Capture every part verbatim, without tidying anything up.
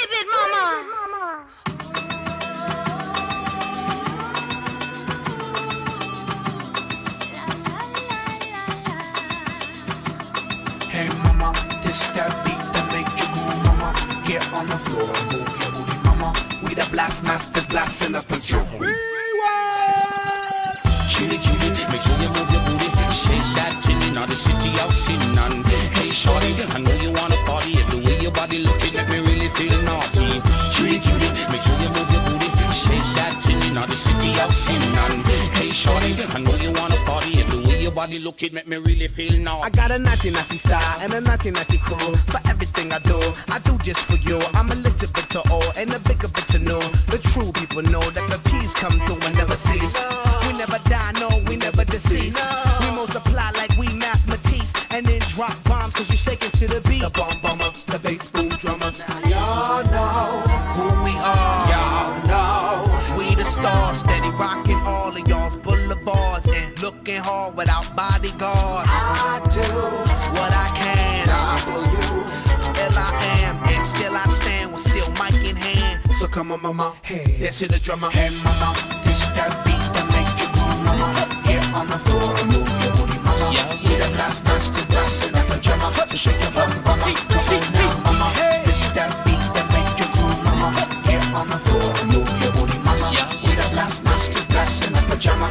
it, mama. Hey mama, this that beat that make you move, mama. Get on the floor and move your booty, mama. We the blast masters blasting up the drum. Cutie, cutie, make sure you move your booty. Shake that titty, now the city out sitting on. Hey shorty, I know you wanna party. The way your body looking make me really feel naughty. Cutie, cutie, make sure you move your booty. Shake that titty, now the city out sitting on. Hey shorty, I know you wanna party. The way your body looking make me really feel naughty. I got a naughty naughty style and a naughty naughty cool. For everything I do, I do just for you. I'm a little bit to all and a bigger bit to know. The true people know that the peace come through and never cease. We never die, no, we never decease. We multiply like we mathematics and then drop bombs cause you shaking to the beat. The bomb bombers, the bass boom drummers. Y'all know who we are. Y'all know we the stars, steady rocking all of y'all's boulevards and looking hard without bodyguards. I do what I can. W L I am and still I stand with still mic in hand. So come on, mama, hey, let's hit the drummer. Hey, mama, this that beat that make you move, mama. Get on the floor and move your booty, mama. Yeah, we the last masters blasting up the drummer. So shake your bum, mama. Come on now, mama. This that beat that make you move, mama. Get on the floor and move your booty, mama. Yeah, we the last masters blasting up the drummer.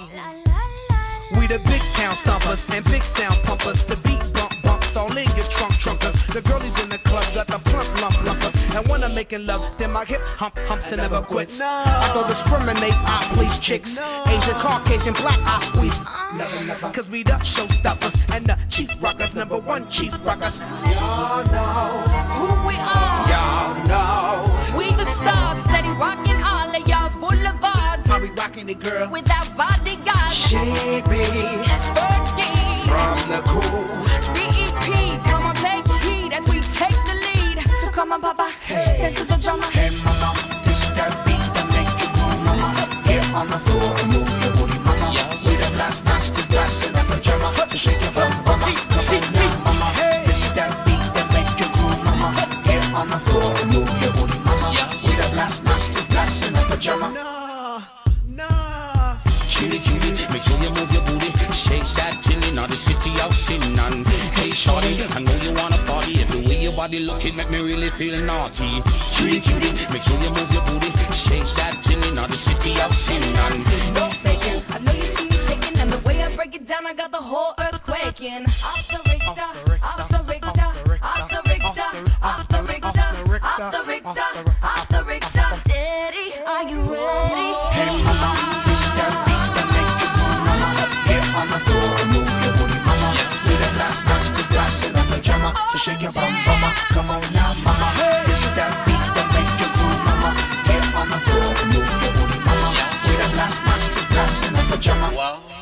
We the big town stompers and big sound pumpers. The beat bump bumps all in your trunk trunkers. The girlies in the club got the plump lump lumpers. And when I'm making love, then my hip hump humps and never quits. I don't discriminate, I please chicks. Asian, Caucasian, black, I squeeze. Never, never. Cause we the showstoppers and the chief rockers, number one chief rockers. Y'all know Who we are. y'all know. We the stars, steady rocking all of y'all's boulevards. How we rocking it, girl? Without bodyguards. Shake me Fergie. from the cool. B E P, come on, take heed as we take the lead. So come on, papa, Hey. dance to the drummer. Hey mama, this that beat that make you move, mama. Get on the floor and move your booty, mama. Yeah. We the last masters blasting up the drummer. So shake your bum, mama. Come on now, mama. This that beat that make you move, mama. Get on the floor and move your booty, mama. Yeah. We the last masters blasting up the drummer. Nah, nah. Cutie, cutie, make sure you move your booty. Shake that titty, now the city out sitting on. Hey shorty, I know you wanna party. The way your body looking make me really feel naughty. Cutie, cutie, make sure you move your booty. Shake that titty, now the city out sitting on. No faking, I know you see me shaking, and the way I break it down, I got the whole earth quaking. Off the Richter, off the Richter, off the Richter, off the Richter, off the Richter, off the Richter. Steady, are you ready? Hey mama, this that beat that make you move, mama. Get on the floor and move your booty, mama. We the last masters blasting up the drummer. So shake your bum, mama. Come on now, mama. This that beat that make you move, mama. Get on the floor and move your booty, mama. We the last masters blasting up the drummer. Wow.